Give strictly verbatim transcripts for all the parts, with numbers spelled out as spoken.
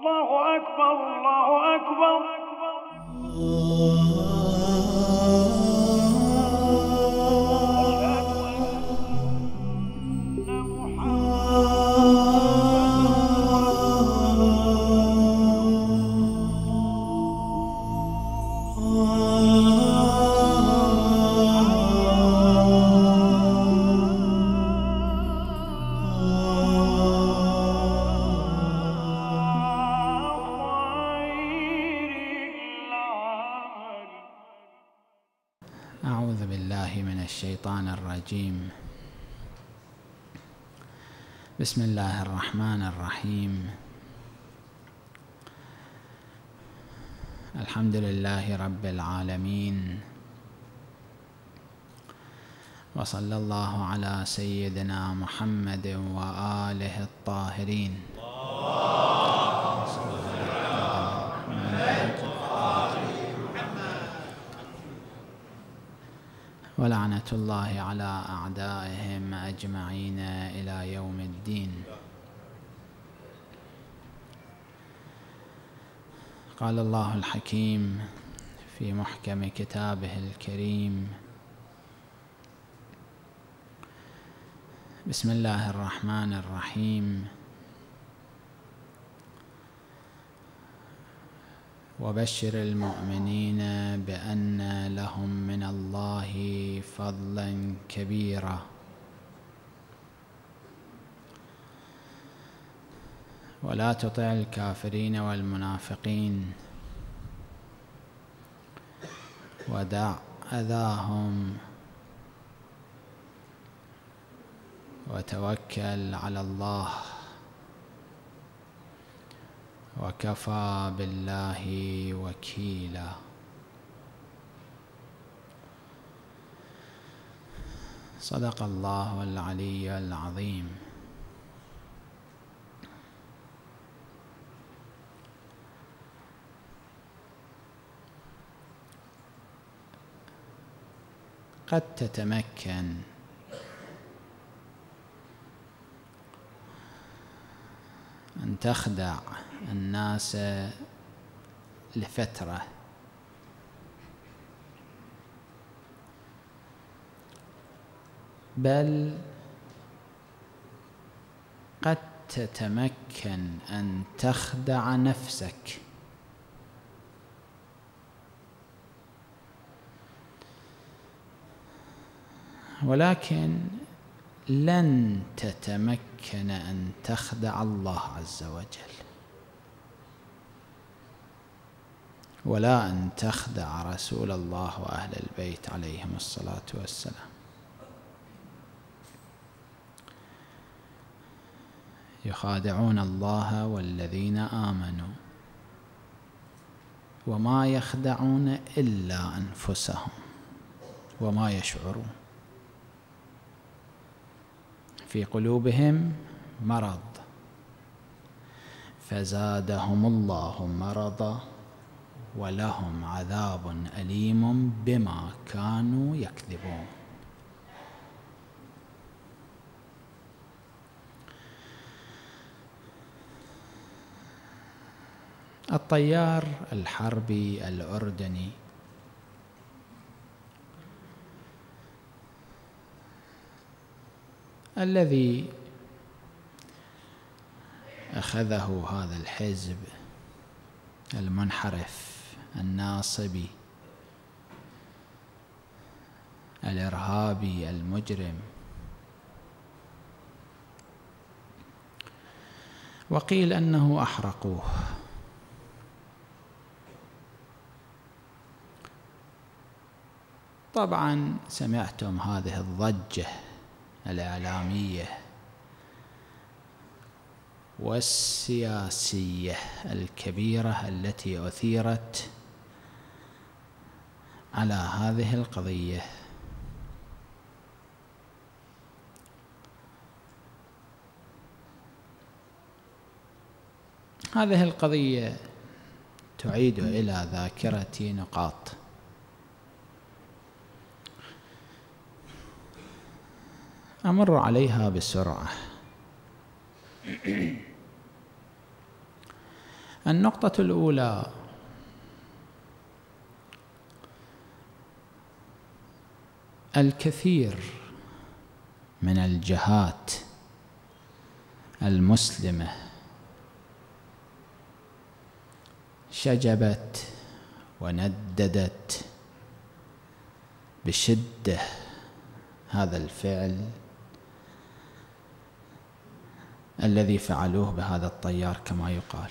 الله أكبر الله أكبر. أعوذ بالله من الشيطان الرجيم. بسم الله الرحمن الرحيم. الحمد لله رب العالمين، وصلى الله على سيدنا محمد وآله الطاهرين. ولعنة الله على أعدائهم أجمعين إلى يوم الدين. قال الله الحكيم في محكم كتابه الكريم: بسم الله الرحمن الرحيم. وبشر المؤمنين بأن لهم من الله فضلا كبيرا ولا تطع الكافرين والمنافقين ودع أذاهم وتوكل على الله وكفى بالله وكيلا. صدق الله العلي العظيم. قد تتمكن أن تخدع الناس لفترة، بل قد تتمكن أن تخدع نفسك ولكن لن تتمكن أن تخدع الله عز وجل، ولا أن تخدع رسول الله وأهل البيت عليهم الصلاة والسلام. يخادعون الله والذين آمنوا وما يخدعون إلا أنفسهم وما يشعرون. في قلوبهم مرض فزادهم الله مرضا ولهم عذاب أليم بما كانوا يكذبون. الطيار الحربي الأردني الذي أخذه هذا الحزب المنحرف الناصبي الإرهابي المجرم، وقيل أنه أحرقوه. طبعا سمعتم هذه الضجة الإعلامية والسياسية الكبيرة التي أثيرت على هذه القضية. هذه القضية تعيد إلى ذاكرتي نقاط. أمر عليها بسرعة. النقطة الأولى: الكثير من الجهات المسلمة شجبت ونددت بشدة هذا الفعل الذي فعلوه بهذا الطيار كما يقال.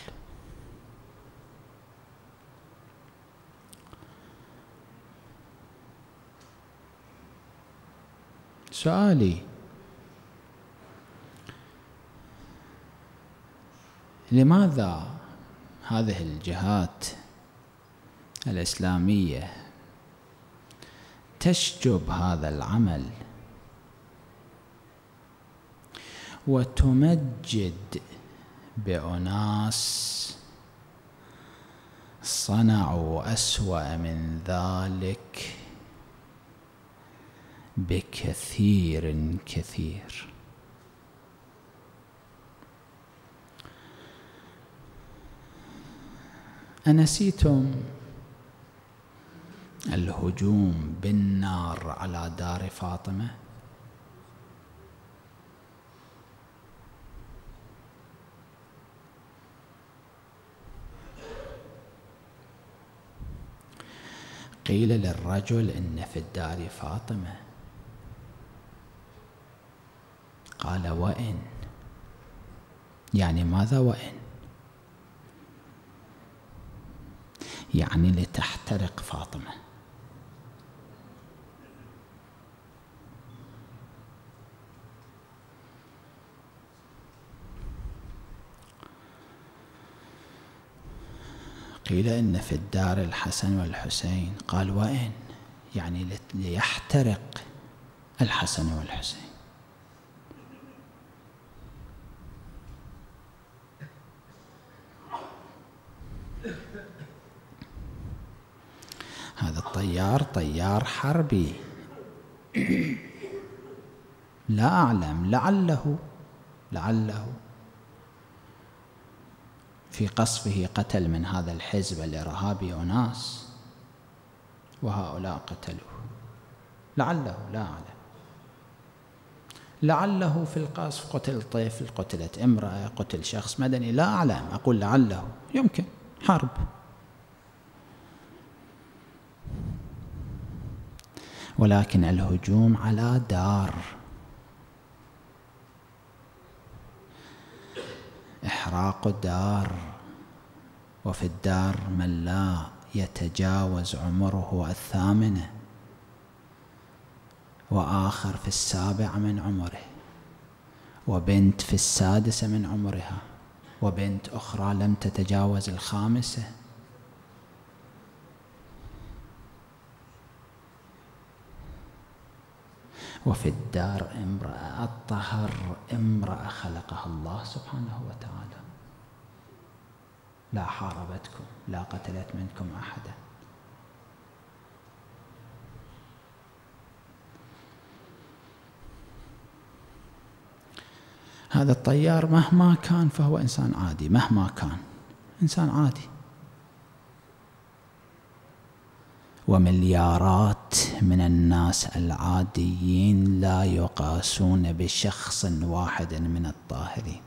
سؤالي: لماذا هذه الجهات الإسلامية تشجب هذا العمل وتمجد بأناس صنعوا أسوأ من ذلك بكثير كثير؟ أنسيتم الهجوم بالنار على دار فاطمة؟ قيل للرجل إن في الدار فاطمة، قال: وإن؟ يعني ماذا وإن؟ يعني لتحترق فاطمة. قيل إن في الدار الحسن والحسين، قال: وإن؟ يعني ليحترق الحسن والحسين. هذا الطيار طيار حربي. لا أعلم، لعله لعله في قصفه قتل من هذا الحزب الإرهابي أناس وهؤلاء قتلوه، لعله، لا أعلم. لعله في القصف قتل طفل، قتلت امرأة، قتل شخص مدني، لا أعلم، أقول لعله، يمكن حرب. ولكن الهجوم على دار، إحراق دار، وفي الدار من لا يتجاوز عمره الثامنة، وآخر في السابعة من عمره، وبنت في السادسة من عمرها، وبنت أخرى لم تتجاوز الخامسة. وفي الدار امرأة أطهر امرأة خلقها الله سبحانه وتعالى، لا حاربتكم، لا قتلت منكم أحدا. هذا الطيار مهما كان فهو إنسان عادي، مهما كان إنسان عادي، ومليارات من الناس العاديين لا يقاسون بشخص واحد من الطاهرين.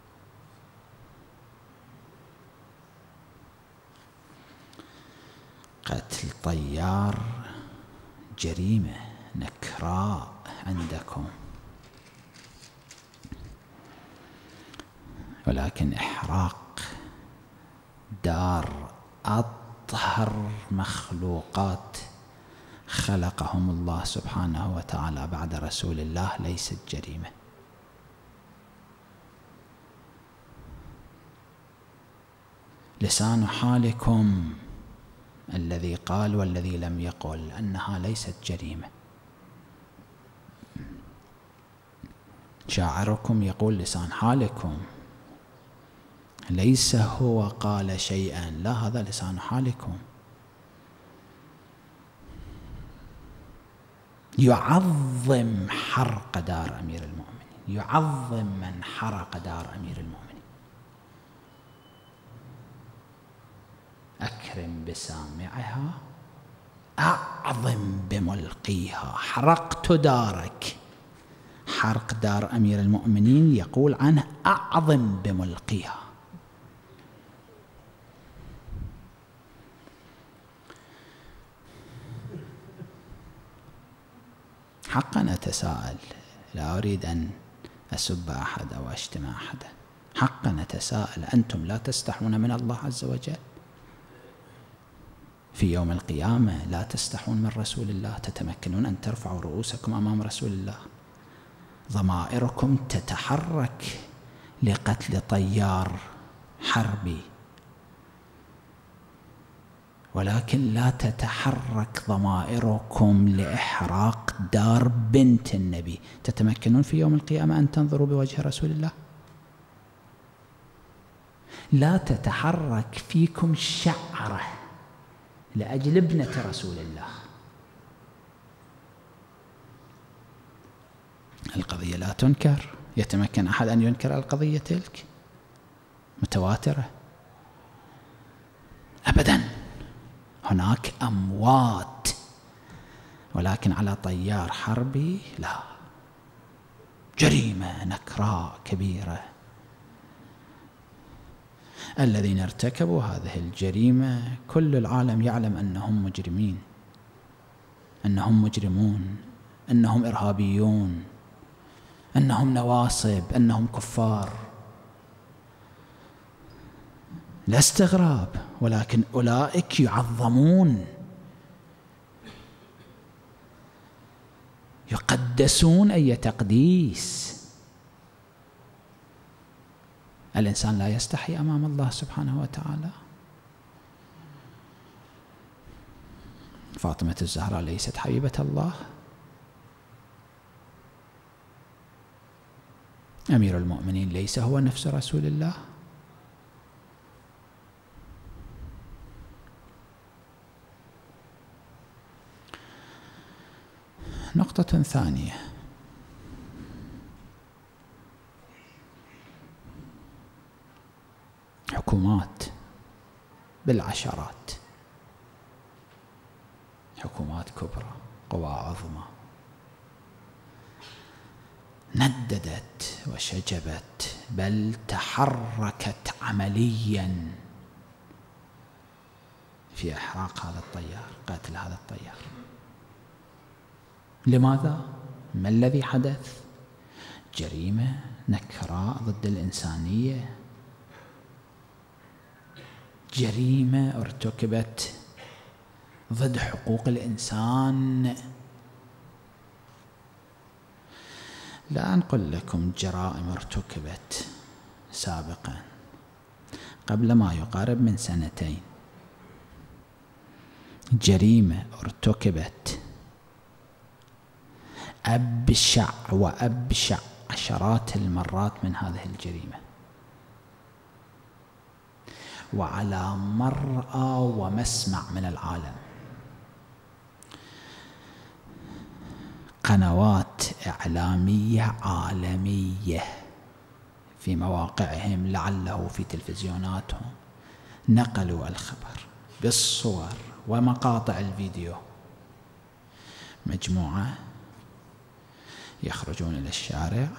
قتل طيار جريمة نكراء عندكم، ولكن إحراق دار أطهر مخلوقات خلقهم الله سبحانه وتعالى بعد رسول الله ليست جريمة. لسان حالكم الذي قال والذي لم يقل أنها ليست جريمة. شاعركم يقول لسان حالكم، ليس هو قال شيئا، لا، هذا لسان حالكم. يعظم حرق دار أمير المؤمنين، يعظم من حرق دار أمير المؤمنين. بكر بسامعها أعظم بملقيها. حرقت دارك، حرق دار أمير المؤمنين يقول عنه أعظم بملقيها. حقا أتساءل، لا أريد أن أسب أحد أو أشتم أحدا، حقا أتساءل، أنتم لا تستحون من الله عز وجل؟ في يوم القيامة لا تستحون من رسول الله، تتمكنون أن ترفعوا رؤوسكم أمام رسول الله، ضمائركم تتحرك لقتل طيار حربي، ولكن لا تتحرك ضمائركم لإحراق دار بنت النبي. تتمكنون في يوم القيامة أن تنظروا بوجه رسول الله؟ لا تتحرك فيكم شعرة لأجل ابنة رسول الله. القضية لا تنكر، يتمكن أحد أن ينكر القضية تلك؟ متواترة أبدا. هناك أموات، ولكن على طيار حربي لا. جريمة نكراء كبيرة. الذين ارتكبوا هذه الجريمة كل العالم يعلم أنهم مجرمين، أنهم مجرمون، أنهم إرهابيون، أنهم نواصب، أنهم كفار. لا استغراب، ولكن أولئك يعظمون، يقدسون أي تقديس. الإنسان لا يستحي أمام الله سبحانه وتعالى. فاطمة الزهراء ليست حبيبة الله؟ أمير المؤمنين ليس هو نفس رسول الله؟ نقطة ثانية، حكومات بالعشرات، حكومات كبرى، قوى عظمى، نددت وشجبت بل تحركت عمليا في إحراق هذا الطيار، قتل هذا الطيار. لماذا؟ ما الذي حدث؟ جريمة نكراء ضد الإنسانية، جريمة ارتكبت ضد حقوق الإنسان. لا أنقل لكم جرائم ارتكبت سابقا قبل ما يقارب من سنتين، جريمة ارتكبت أبشع وأبشع عشرات المرات من هذه الجريمة، وعلى مرأى ومسمع من العالم. قنوات إعلامية عالمية في مواقعهم، لعله في تلفزيوناتهم، نقلوا الخبر بالصور ومقاطع الفيديو. مجموعة يخرجون إلى الشارع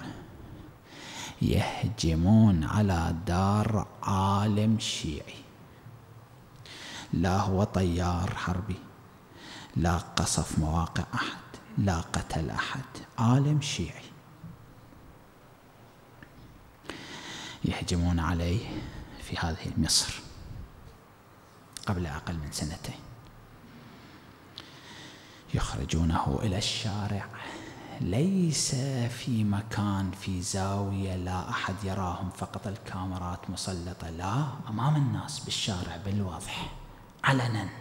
يهجمون على دار عالم شيعي، لا هو طيار حربي، لا قصف مواقع أحد، لا قتل أحد، عالم شيعي يهجمون عليه في هذه مصر قبل أقل من سنتين. يخرجونه إلى الشارع، ليس في مكان في زاوية لا أحد يراهم، فقط الكاميرات مسلطة، لا، أمام الناس بالشارع بالواضح علنا.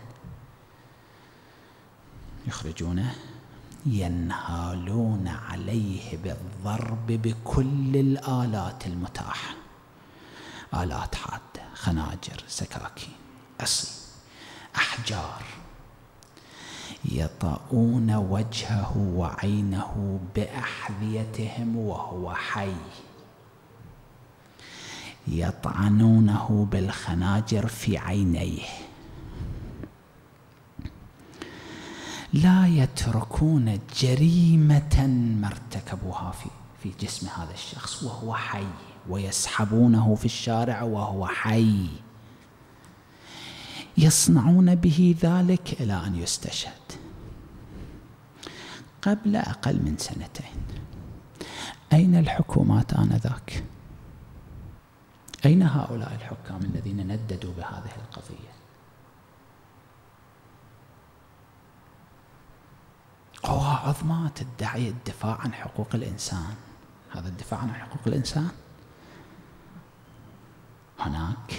يخرجونه ينهالون عليه بالضرب بكل الآلات المتاحة، آلات حادة، خناجر، سكاكين، عصي، أحجار. يطؤون وجهه وعينه بأحذيتهم وهو حي، يطعنونه بالخناجر في عينيه، لا يتركون جريمة ما ارتكبوها في في جسم هذا الشخص وهو حي، ويسحبونه في الشارع وهو حي، يصنعون به ذلك إلى أن يستشهد. قبل أقل من سنتين أين الحكومات آنذاك؟ أين هؤلاء الحكام الذين نددوا بهذه القضية؟ قوى عظمى تدعي الدفاع عن حقوق الإنسان. هذا الدفاع عن حقوق الإنسان؟ هناك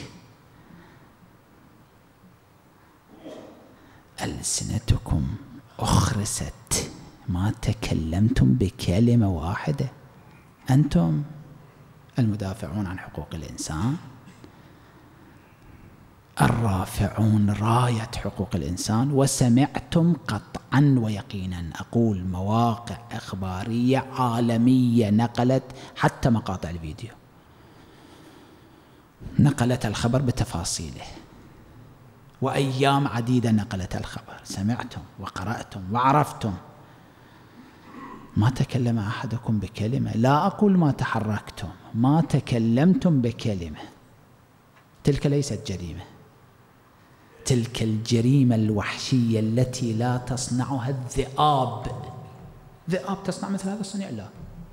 ألسنتكم أخرست، ما تكلمتم بكلمة واحدة. أنتم المدافعون عن حقوق الإنسان، الرافعون راية حقوق الإنسان، وسمعتم قطعا ويقينا أقول مواقع إخبارية عالمية نقلت حتى مقاطع الفيديو، نقلت الخبر بتفاصيله، وأيام عديدة نقلت الخبر، سمعتم وقرأتم وعرفتم. ما تكلم أحدكم بكلمة، لا أقول ما تحركتم، ما تكلمتم بكلمة. تلك ليست جريمة، تلك الجريمة الوحشية التي لا تصنعها الذئاب. ذئاب تصنع مثل هذا الصنيع؟ لا.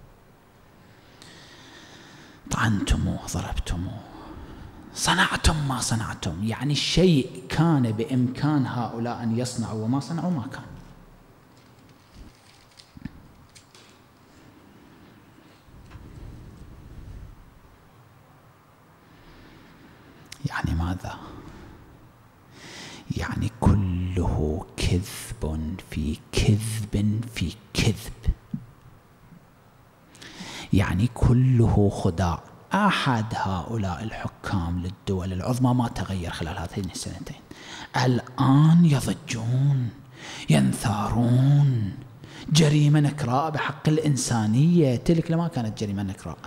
طعنتموه، ضربتموه، صنعتم ما صنعتم، يعني الشيء كان بإمكان هؤلاء أن يصنعوا وما صنعوا ما كان. يعني ماذا؟ يعني كله كذب في كذب في كذب، يعني كله خداع. أحد هؤلاء الحكام للدول العظمى ما تغير خلال هذين السنتين، الآن يضجون ينثارون. جريمة نكراء بحق الإنسانية، تلك لما كانت جريمة نكراء.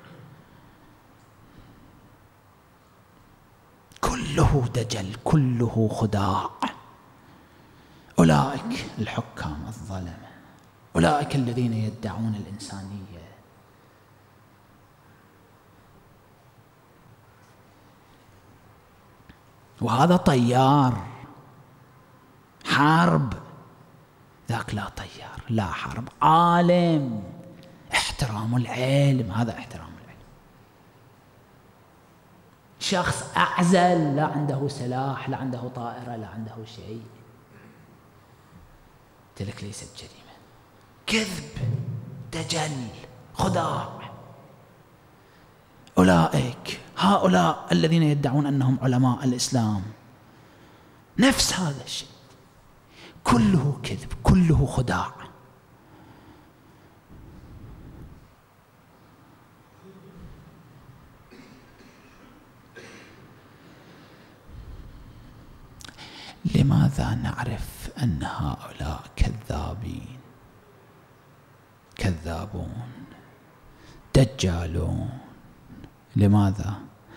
كله دجل، كله خداع. أولئك الحكام الظلمة، أولئك الذين يدعون الإنسانية، وهذا طيار حرب، ذاك لا طيار لا حرب، عالم. احترام العلم، هذا احترام العلم. شخص أعزل، لا عنده سلاح، لا عنده طائرة، لا عنده شيء. تلك ليست جريمة، كذب، دجل، خداع. أولئك هؤلاء الذين يدعون أنهم علماء الإسلام نفس هذا الشيء، كله كذب، كله خداع. لماذا نعرف أن هؤلاء كذابين، كذابون، دجالون؟ لماذا؟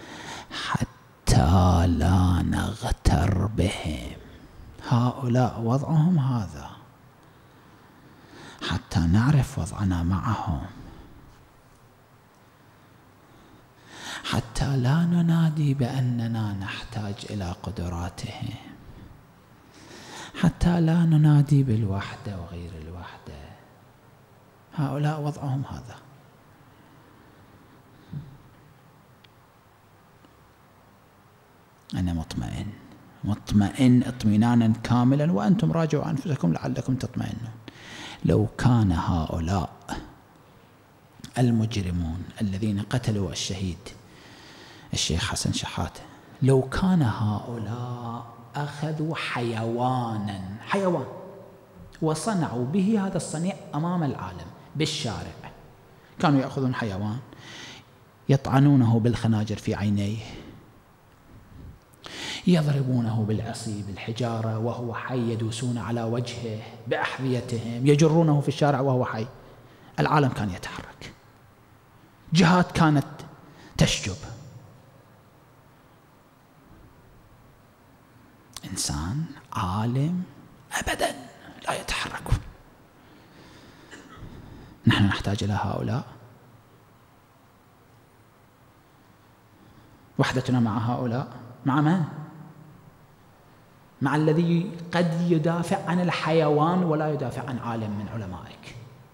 حتى لا نغتر بهم. هؤلاء وضعهم هذا، حتى نعرف وضعنا معهم، حتى لا ننادي بأننا نحتاج إلى قدراتهم، حتى لا ننادي بالوحدة وغير الوحدة. هؤلاء وضعهم هذا. أنا مطمئن مطمئن اطمئنانا كاملا، وأنتم راجعوا أنفسكم لعلكم تطمئنون. لو كان هؤلاء المجرمون الذين قتلوا الشهيد الشيخ حسن شحاتة، لو كان هؤلاء أخذوا حيوانا حيوان وصنعوا به هذا الصنيع أمام العالم بالشارع، كانوا يأخذون حيوان يطعنونه بالخناجر في عينيه، يضربونه بالعصي بالحجارة وهو حي، يدوسون على وجهه بأحذيتهم، يجرونه في الشارع وهو حي، العالم كان يتحرك، جهات كانت تشجب. إنسان عالم أبدا لا يتحركون. نحن نحتاج إلى هؤلاء. وحدتنا مع هؤلاء، مع من؟ مع الذي قد يدافع عن الحيوان ولا يدافع عن عالم من علمائك.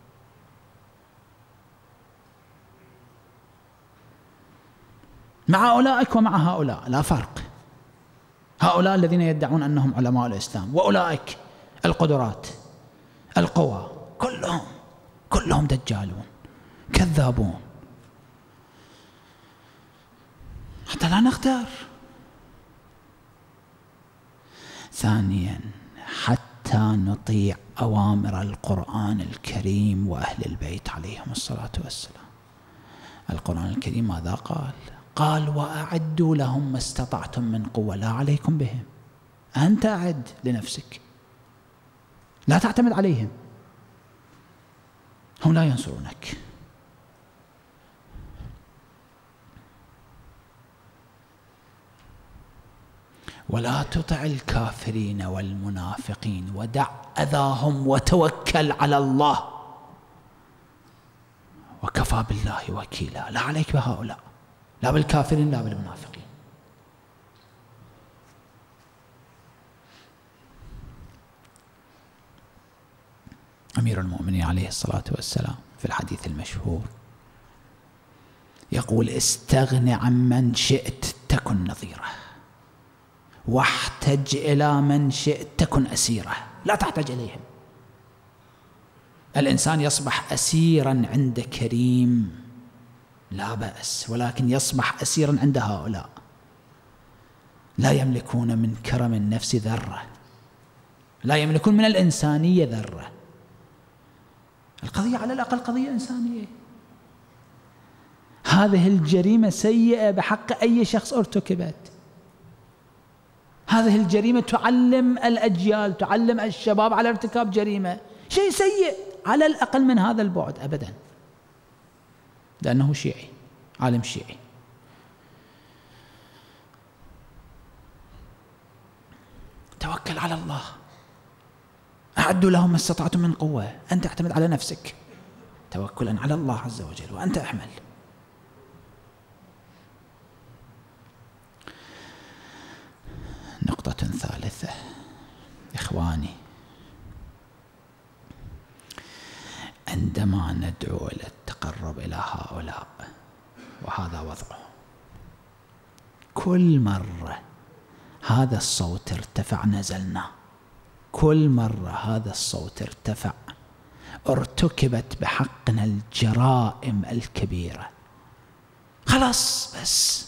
مع أولئك ومع هؤلاء لا فرق. هؤلاء الذين يدعون أنهم علماء الإسلام، وأولئك القدرات القوى، كلهم كلهم دجالون كذابون. حتى لا نختار. ثانيا، حتى نطيع أوامر القرآن الكريم وأهل البيت عليهم الصلاة والسلام. القرآن الكريم ماذا قال؟ قال وأعدوا لهم ما استطعتم من قوة، لا عليكم بهم، أنت أعد لنفسك، لا تعتمد عليهم، هم لا ينصرونك. ولا تطع الكافرين والمنافقين ودع أذاهم وتوكل على الله وكفى بالله وكيلا. لا عليك بهؤلاء، لا بالكافرين لا بالمنافقين. أمير المؤمنين عليه الصلاة والسلام في الحديث المشهور يقول استغن عمن شئت تكن نظيره، واحتج إلى من شئت تكن أسيره. لا تحتاج إليهم. الإنسان يصبح أسيرا عند كريم لا بأس، ولكن يصبح أسيرا عند هؤلاء لا يملكون من كرم النفس ذرة، لا يملكون من الإنسانية ذرة. القضية على الأقل قضية إنسانية. هذه الجريمة سيئة بحق أي شخص ارتكبت. هذه الجريمة تعلم الأجيال، تعلم الشباب على ارتكاب جريمة، شيء سيء على الأقل من هذا البعد أبدا، لأنه شيعي، عالم شيعي. توكل على الله، أعدوا لهم ما استطعتم من قوة، أنت اعتمد على نفسك توكلا على الله عز وجل وأنت أحمل. نقطة ثالثة إخواني، عندما ندعو إلى التقرب إلى هؤلاء وهذا وضعه، كل مرة هذا الصوت ارتفع نزلنا، كل مرة هذا الصوت ارتفع ارتكبت بحقنا الجرائم الكبيرة. خلاص بس.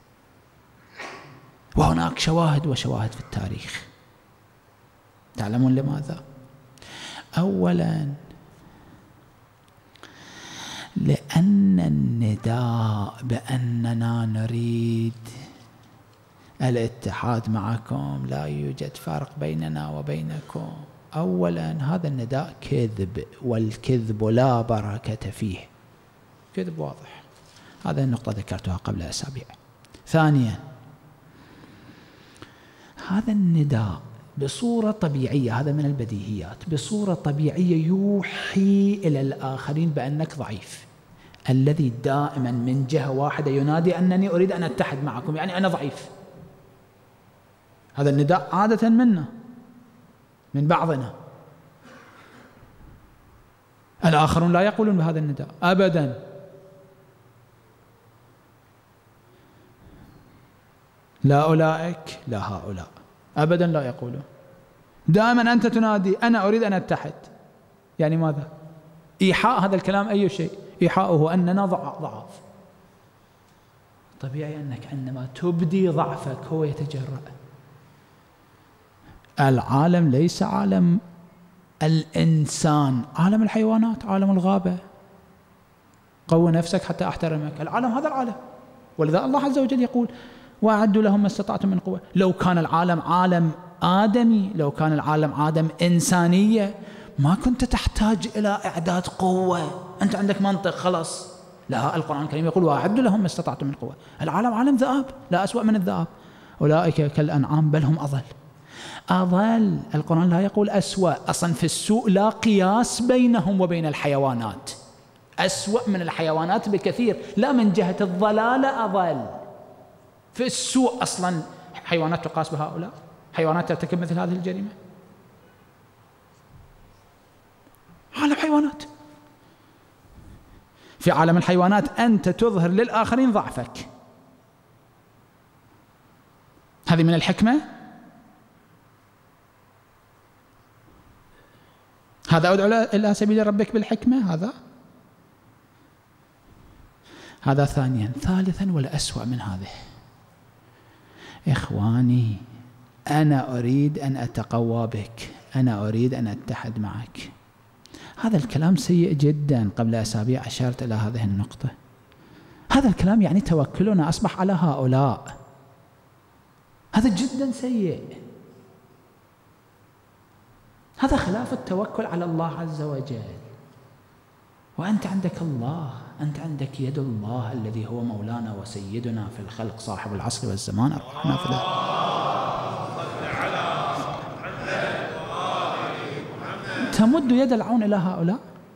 وهناك شواهد وشواهد في التاريخ. تعلمون لماذا؟ أولا لأن النداء بأننا نريد الاتحاد معكم، لا يوجد فرق بيننا وبينكم، أولا هذا النداء كذب، والكذب لا بركة فيه، كذب واضح. هذه النقطة ذكرتها قبل أسابيع. ثانيا هذا النداء بصورة طبيعية، هذا من البديهيات، بصورة طبيعية يوحي إلى الآخرين بأنك ضعيف. الذي دائما من جهة واحدة ينادي أنني أريد أن أتحد معكم يعني أنا ضعيف. هذا النداء عادة منا، من بعضنا. الآخرون لا يقولون بهذا النداء أبدا. لا أولئك لا هؤلاء، أبدا لا يقولون. دائما أنت تنادي أنا أريد أن أتحد، يعني ماذا؟ إيحاء هذا الكلام أي شيء، إيحاؤه أننا ضعاف. طبيعي أنك عندما تبدي ضعفك هو يتجرأ. العالم ليس عالم الإنسان، عالم الحيوانات، عالم الغابة. قوي نفسك حتى أحترمك. العالم هذا العالم، ولذا الله عز وجل يقول وأعدوا لهم ما استطعتم من قوة. لو كان العالم عالم آدمي، لو كان العالم عالم إنسانية، ما كنت تحتاج إلى إعداد قوة. أنت عندك منطق خلاص. لا، القرآن الكريم يقول وأعدوا لهم ما استطعتم من قوة. العالم عالم ذئاب، لا أسوأ من الذئاب. أولئك كالأنعام بل هم أضل. أضل. القرآن لا يقول أسوأ، أصلا في السوء لا قياس بينهم وبين الحيوانات، أسوأ من الحيوانات بكثير، لا من جهة الضلالة أضل. في السوء أصلا حيوانات تقاس بهؤلاء، حيوانات ترتكب مثل هذه الجريمة، عالم حيوانات. في عالم الحيوانات أنت تظهر للآخرين ضعفك، هذه من الحكمة. هذا أدعو إلى سبيل ربك بالحكمة، هذا هذا ثانيا. ثالثا والأسوأ من هذه، إخواني أنا أريد أن أتقوى بك، أنا أريد أن أتحد معك. هذا الكلام سيء جدا. قبل أسابيع أشرت إلى هذه النقطة. هذا الكلام يعني توكلنا أصبح على هؤلاء، هذا جدا سيء. هذا خلاف التوكل على الله عز وجل. وأنت عندك الله، أنت عندك يد الله الذي هو مولانا وسيدنا في الخلق صاحب العصر والزمان. أرواحنا فداه. تمد يد العون إلى هؤلاء،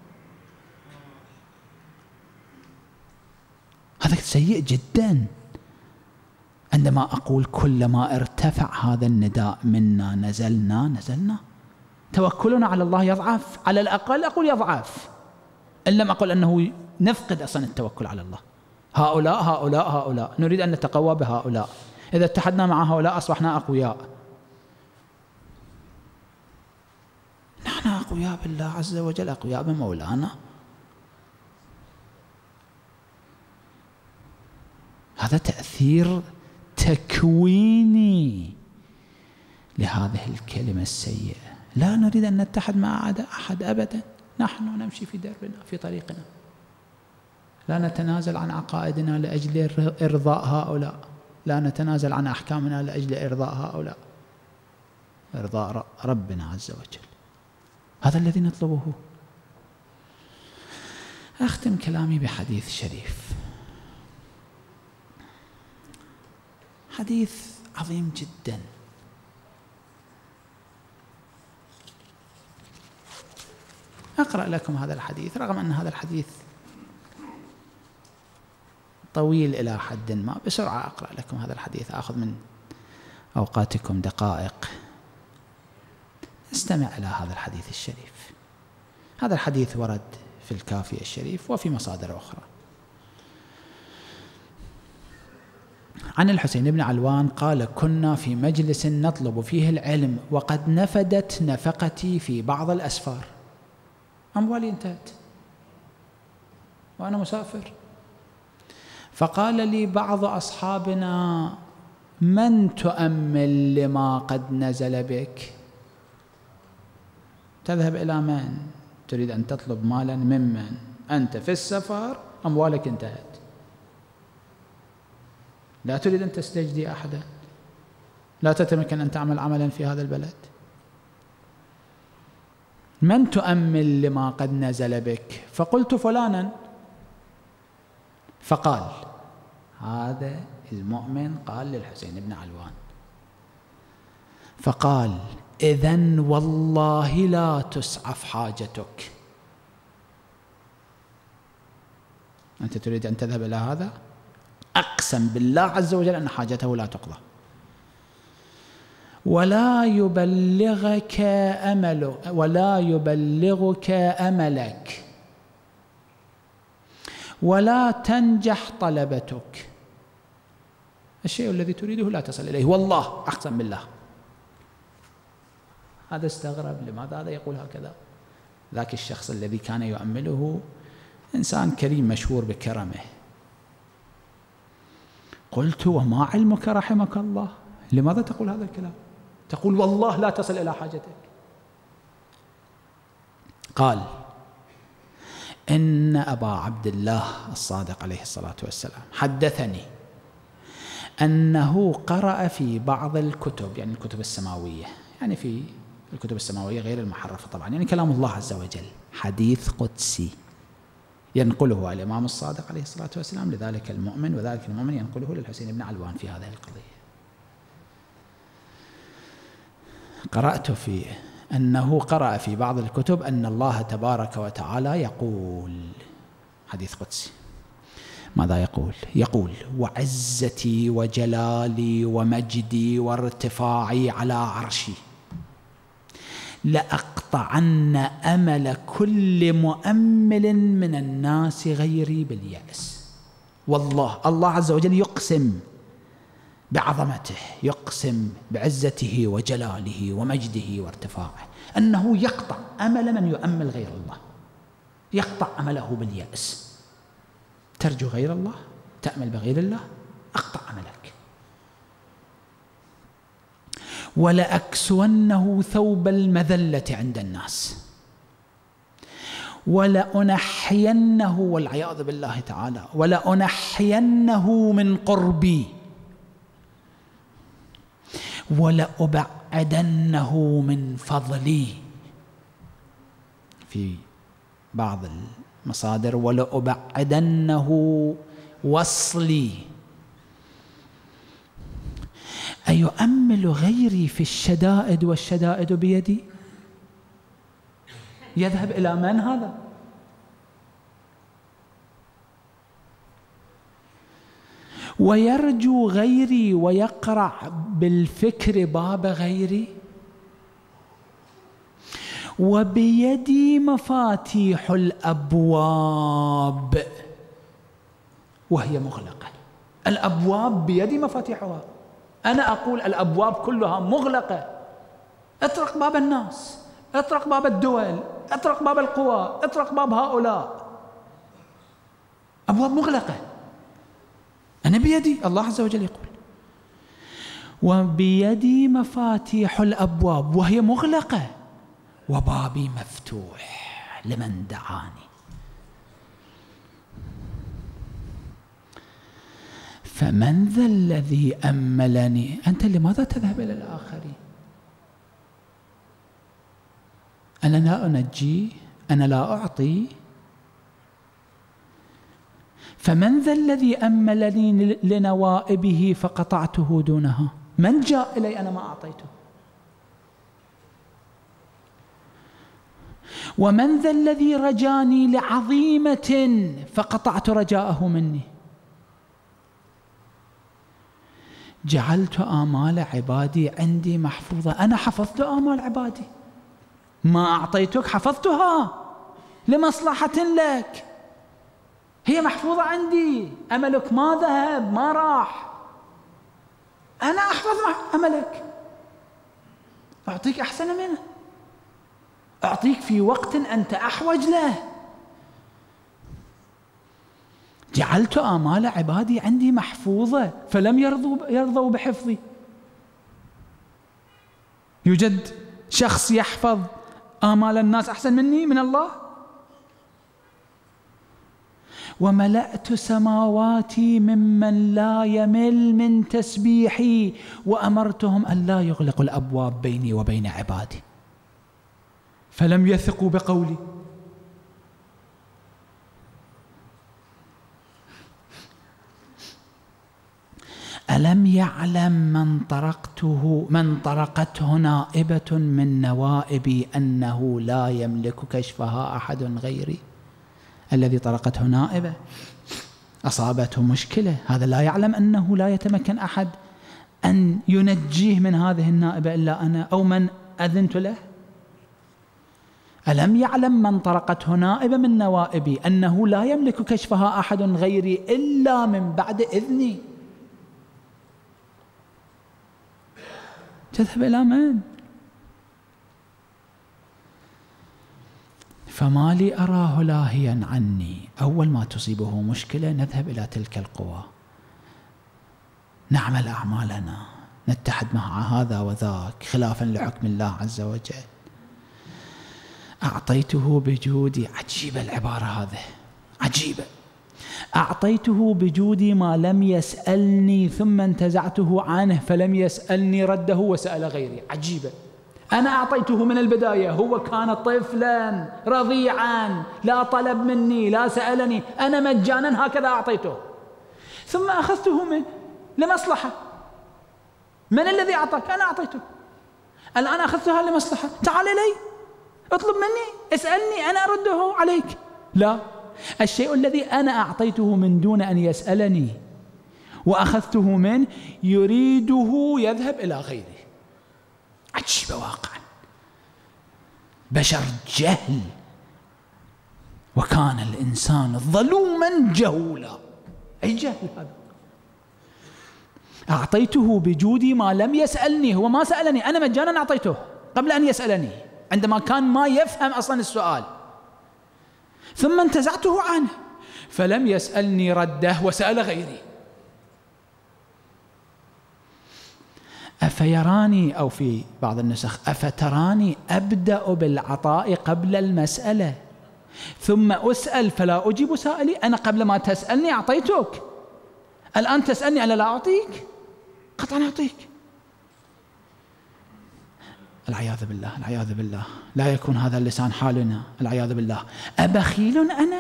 هذا سيء جدا. عندما أقول كلما ارتفع هذا النداء منا نزلنا نزلنا، توكلنا على الله يضعف، على الأقل أقول يضعف، إن لم أقل أنه نفقد أصلا التوكل على الله. هؤلاء هؤلاء هؤلاء نريد أن نتقوى بهؤلاء، إذا اتحدنا مع هؤلاء أصبحنا أقوياء. نحن أقوياء بالله عز وجل، أقوياء بمولانا. هذا تأثير تكويني لهذه الكلمة السيئة. لا نريد أن نتحد مع أحد أبدا، نحن نمشي في دربنا في طريقنا، لا نتنازل عن عقائدنا لأجل إرضاء هؤلاء، لا نتنازل عن أحكامنا لأجل إرضاء هؤلاء، إرضاء ربنا عز وجل، هذا الذي نطلبه. أختم كلامي بحديث شريف، حديث عظيم جدا. أقرأ لكم هذا الحديث رغم أن هذا الحديث طويل إلى حد ما. بسرعة أقرأ لكم هذا الحديث، أخذ من أوقاتكم دقائق. استمع إلى هذا الحديث الشريف. هذا الحديث ورد في الكافي الشريف وفي مصادر أخرى. عن الحسين بن علوان قال: كنا في مجلس نطلب فيه العلم وقد نفدت نفقتي في بعض الأسفار، أموالي انتهت وأنا مسافر. فقال لي بعض أصحابنا: من تؤمل لما قد نزل بك؟ تذهب إلى من؟ تريد أن تطلب مالا ممن؟ أنت في السفر، أموالك انتهت، لا تريد أن تستجدي أحدا، لا تتمكن أن تعمل عملا في هذا البلد. من تؤمل لما قد نزل بك؟ فقلت: فلانا. فقال هذا المؤمن قال للحسين بن علوان، فقال: إذن والله لا تسعف حاجتك. أنت تريد أن تذهب إلى هذا؟ أقسم بالله عز وجل أن حاجته لا تقضى، ولا يبلغك أمله ولا يبلغك أملك، ولا تنجح طلبتك، الشيء الذي تريده لا تصل إليه، والله أقسم بالله. هذا استغرب، لماذا هذا يقول هكذا؟ ذاك الشخص الذي كان يؤمله إنسان كريم مشهور بكرمه. قلت: وما علمك رحمك الله؟ لماذا تقول هذا الكلام؟ تقول والله لا تصل إلى حاجتك. قال: إن أبا عبد الله الصادق عليه الصلاة والسلام حدثني أنه قرأ في بعض الكتب، يعني الكتب السماوية، يعني في الكتب السماوية غير المحرفة طبعا، يعني كلام الله عز وجل، حديث قدسي ينقله الإمام الصادق عليه الصلاة والسلام لذلك المؤمن، وذلك المؤمن ينقله للحسين بن علوان في هذه القضية. قرأت في أنه قرأ في بعض الكتب أن الله تبارك وتعالى يقول، حديث قدسي، ماذا يقول؟ يقول: وعزتي وجلالي ومجدي وارتفاعي على عرشي لأقطعن أمل كل مؤمل من الناس غيري باليأس. والله الله عز وجل يقسم بعظمته، يقسم بعزته وجلاله ومجده وارتفاعه أنه يقطع أمل من يؤمل غير الله، يقطع أمله باليأس. ترجو غير الله، تأمل بغير الله، أقطع أملك. ولأكسونه ثوب المذلة عند الناس، ولأنحينه، والعياذ بالله تعالى، ولأنحينه من قربي، ولأبعدنه من فضلي. في بعض المصادر: ولأبعدنه وصلي. أيؤمل غيري في الشدائد والشدائد بيدي؟ يذهب إلى من هذا؟ ويرجو غيري ويقرع بالفكر باب غيري. وبيدي مفاتيح الأبواب وهي مغلقة. الأبواب بيدي مفاتيحها، أنا أقول الأبواب كلها مغلقة. اطرق باب الناس، اطرق باب الدول، اطرق باب القوى، اطرق باب هؤلاء، أبواب مغلقة. أنا بيدي، الله عز وجل يقول: وبيدي مفاتيح الأبواب وهي مغلقة وبابي مفتوح لمن دعاني. فمن ذا الذي أملني؟ أنت لماذا تذهب إلى الآخرين؟ أنا لا أنجي، أنا لا أعطي. فمن ذا الذي أملني لنوائبه فقطعته دونها؟ من جاء إلي أنا ما أعطيته؟ ومن ذا الذي رجاني لعظيمة فقطعت رجاءه مني؟ جعلت آمال عبادي عندي محفوظة. أنا حفظت آمال عبادي، ما أعطيتك حفظتها لمصلحة لك، هي محفوظة عندي. أملك ما ذهب، ما راح، أنا أحفظ أملك، أعطيك أحسن منه، أعطيك في وقت أنت أحوج له. جعلت آمال عبادي عندي محفوظة فلم يرضوا يرضوا بحفظي. يوجد شخص يحفظ آمال الناس أحسن مني من الله؟ وملأت سماواتي ممن لا يمل من تسبيحي وأمرتهم أن لا يغلقوا الأبواب بيني وبين عبادي فلم يثقوا بقولي. ألم يعلم من طرقته من طرقته نائبة من نوائبي أنه لا يملك كشفها أحد غيري؟ الذي طرقته نائبة أصابته مشكلة، هذا لا يعلم أنه لا يتمكن أحد أن ينجيه من هذه النائبة إلا أنا أو من أذنت له. ألم يعلم من طرقته نائبة من نوائبي أنه لا يملك كشفها أحد غيري إلا من بعد إذني؟ تذهب إلى من؟ فما لي أراه لاهيا عني. أول ما تصيبه مشكلة نذهب إلى تلك القوى، نعمل أعمالنا، نتحد مع هذا وذاك خلافا لحكم الله عز وجل. أعطيته بجودي، عجيبة العبارة هذه، عجيبة. أعطيته بجودي ما لم يسألني ثم انتزعته عنه فلم يسألني رده وسأل غيري. عجيبة. أنا أعطيته من البداية، هو كان طفلا رضيعا لا طلب مني لا سألني، أنا مجانا هكذا أعطيته، ثم أخذته منه لمصلحة. من الذي أعطاك؟ أنا أعطيته. الآن أخذتها لمصلحة، تعال إلي اطلب مني، اسألني أنا أرده عليك. لا، الشيء الذي أنا أعطيته من دون أن يسألني وأخذته منه يريده يذهب إلى غيره. عجيبة واقعا، بشر جهل، وكان الإنسان ظلوما جهولا. أي جهل هذا؟ أعطيته بجودي ما لم يسألني، هو ما سألني، أنا مجانا أعطيته قبل أن يسألني، عندما كان ما يفهم أصلا السؤال، ثم انتزعته عنه فلم يسألني رده وسأل غيري. أفيراني، أو في بعض النسخ أفتراني أبدأ بالعطاء قبل المسألة ثم أسأل فلا أجيب سائلي؟ أنا قبل ما تسألني أعطيتك، الآن تسألني أنا لا أعطيك؟ قطعا أعطيك. العياذ بالله، العياذ بالله، لا يكون هذا اللسان حالنا، العياذ بالله. أبخيل أنا؟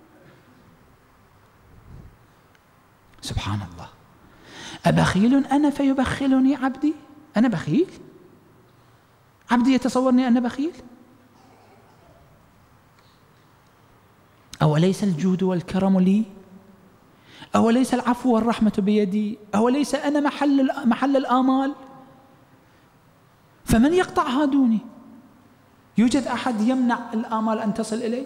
سبحان الله، أبخيل أنا فيبخلني عبدي؟ أنا بخيل؟ عبدي يتصورني أنا بخيل؟ أوليس الجود والكرم لي؟ أوليس العفو والرحمة بيدي؟ أوليس أنا محل محل الآمال؟ فمن يقطعها دوني؟ يوجد أحد يمنع الآمال أن تصل إلي؟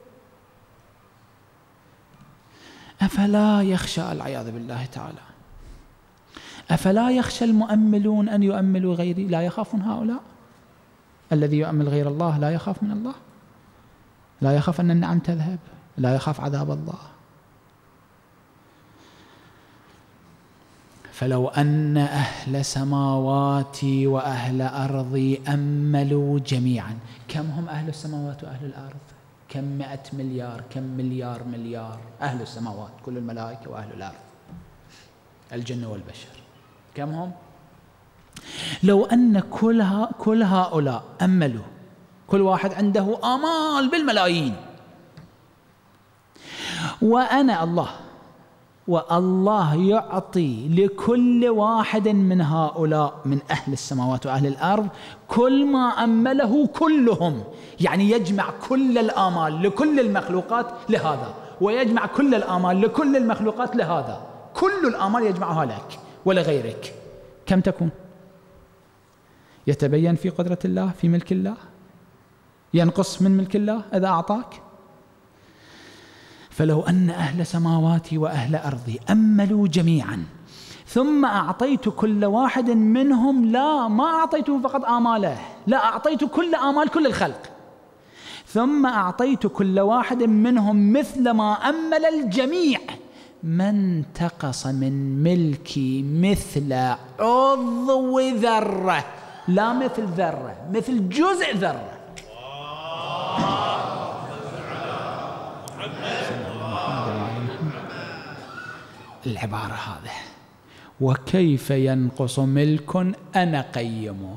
أفلا يخشى، العياذ بالله تعالى، أفلا يخشى المؤملون أن يؤملوا غيري؟ لا يخافون هؤلاء؟ الذي يؤمل غير الله لا يخاف من الله، لا يخاف أن النعم تذهب، لا يخاف عذاب الله. فلو أن أهل سماواتي وأهل أرضي أملوا جميعا. كم هم أهل السماوات وأهل الأرض؟ كم مئة مليار، كم مليار مليار أهل السماوات، كل الملائكة وأهل الأرض، الجن والبشر، كم هم؟ لو أن كل, كل هؤلاء أملوا، كل واحد عنده آمال بالملايين، وأنا الله، والله يعطي لكل واحد من هؤلاء من أهل السماوات وأهل الأرض كل ما أمله كلهم، يعني يجمع كل الآمال لكل المخلوقات لهذا، ويجمع كل الآمال لكل المخلوقات لهذا، كل الآمال يجمعها لك ولغيرك. كم تكون؟ يتبين في قدرة الله، في ملك الله، ينقص من ملك الله إذا أعطاك. فلو أن أهل سماواتي وأهل أرضي أملوا جميعا ثم أعطيت كل واحد منهم، لا ما أعطيته فقط آماله، لا أعطيت كل آمال كل الخلق، ثم أعطيت كل واحد منهم مثل ما أمل الجميع، ما انتقص من ملكي مثل عضو ذرة، لا مثل ذرة، مثل جزء ذرة. العبارة هذه، وكيف ينقص ملك أنا قيمه.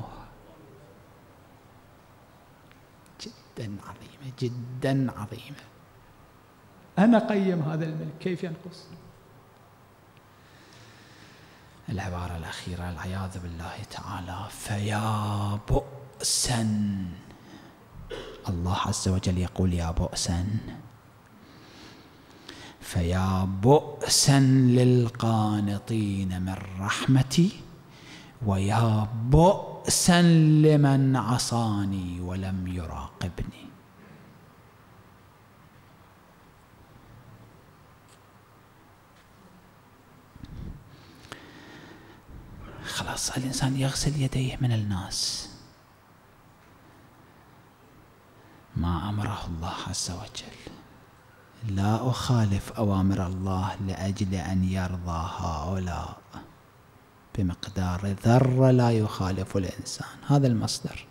جدا عظيمة، جدا عظيمة. أنا قيم هذا الملك، كيف ينقص؟ العبارة الأخيرة، العياذ بالله تعالى، فيا بؤسا. الله عز وجل يقول يا بؤسا، فيا بؤسا للقانطين من رحمتي، ويا بؤسا لمن عصاني ولم يراقبني. خلاص الإنسان يغسل يديه من الناس، ما أمره الله عز وجل. لا أخالف أوامر الله لأجل أن يرضى هؤلاء، بمقدار ذرة لا يخالف الإنسان، هذا المصدر.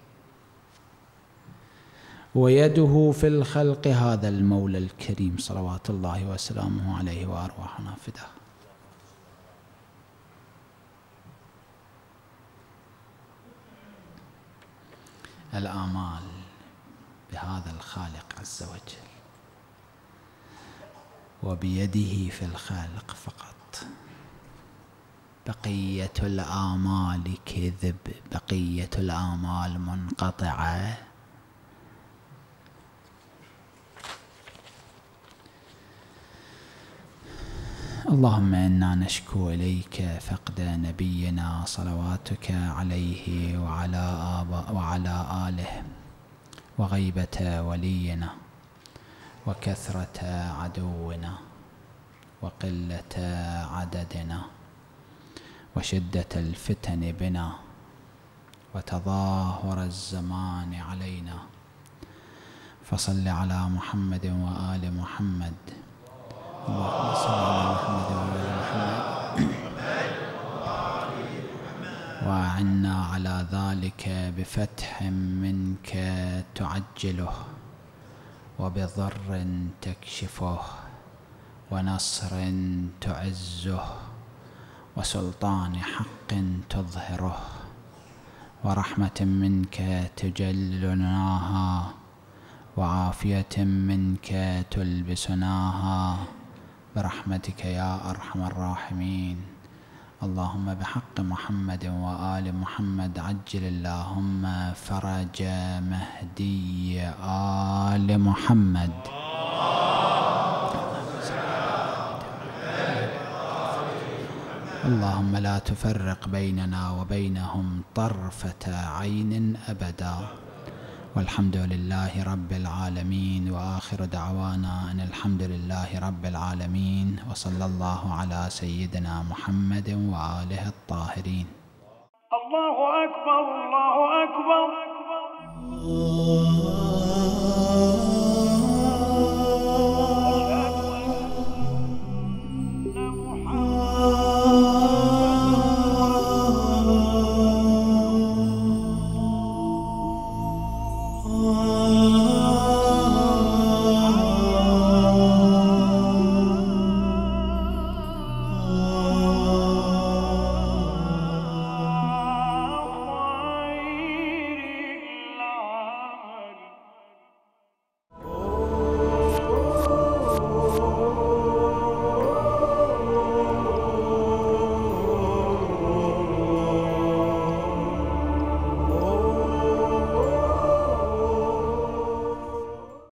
ويده في الخلق هذا المولى الكريم صلوات الله وسلامه عليه وأرواحنا فداه. الآمال بهذا الخالق عز وجل، وبيده في الخالق فقط. بقية الآمال كذب، بقية الآمال منقطعة. اللهم إنا نشكو إليك فقد نبينا صلواتك عليه وعلى آباء وعلى آله، وغيبة ولينا، وكثرة عدونا، وقلة عددنا، وشدة الفتن بنا، وتظاهر الزمان علينا. فصل على محمد وآل محمد. اللهم صل على محمد وآل محمد، وأعنا على ذلك بفتح منك تعجله، وبضر تكشفه، ونصر تعزه، وسلطان حق تظهره، ورحمة منك تجللناها، وعافية منك تلبسناها، برحمتك يا أرحم الراحمين. اللهم بحق محمد وآل محمد عجل اللهم فرج مهدي آل محمد. اللهم لا تفرق بيننا وبينهم طرفة عين أبدا. والحمد لله رب العالمين، وآخر دعوانا أن الحمد لله رب العالمين، وصلى الله على سيدنا محمد وآله الطاهرين. الله أكبر الله أكبر.